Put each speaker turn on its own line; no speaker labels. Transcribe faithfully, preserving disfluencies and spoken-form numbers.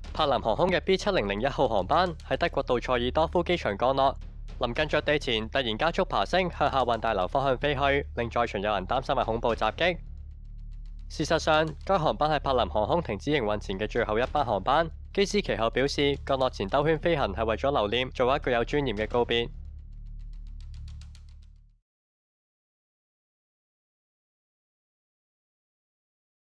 柏林航空嘅 B 七零零一號航班喺德國杜塞爾多夫機場降落，臨近着地前突然加速爬升，向客運大樓方向飛去，令在場有人擔心係恐怖襲擊。事實上，該航班係柏林航空停止營運前嘅最後一班航班。機師其後表示，降落前兜圈飛行係為咗留念，做一個有尊嚴嘅告別。